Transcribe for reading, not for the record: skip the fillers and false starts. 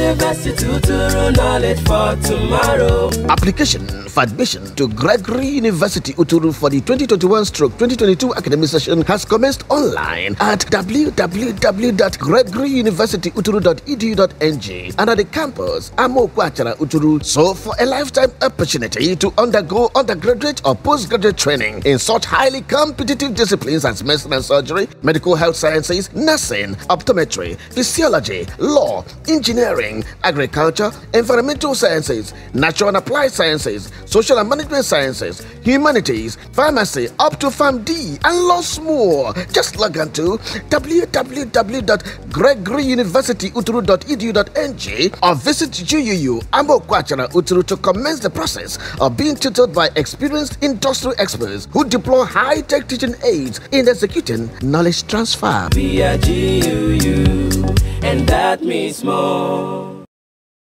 University Uturu, knowledge for tomorrow. Application for admission to Gregory University Uturu for the 2021/2022 academic session has commenced online at www.gregoryuniversityuturu.edu.ng and at the campus Amokwachara Uturu. So for a lifetime opportunity to undergo undergraduate or postgraduate training in such highly competitive disciplines as medicine and surgery, medical health sciences, nursing, optometry, physiology, law, engineering, agriculture, environmental sciences, natural and applied sciences, social and management sciences, humanities, pharmacy, up to PharmD, and lots more. Just log on to www.gregoryuniversityuturu.edu.ng or visit GUU Amokwachara Uturu to commence the process of being tutored by experienced industrial experts who deploy high-tech teaching aids in executing knowledge transfer. We are GUU, and that means more.